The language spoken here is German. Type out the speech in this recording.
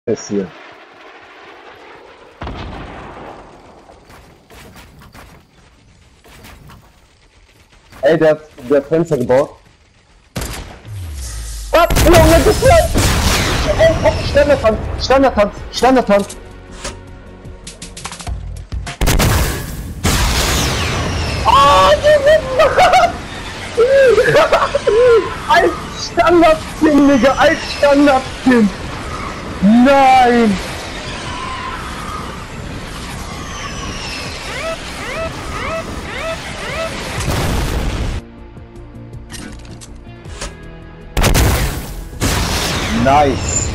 passiert. Ey, der hat Fenster gebaut. Was? Junge, das ist Standardhand, Standardhand, Standardhand. Ah, als Standard-Skin, Digga, als Standard-Skin. Nein! Nice!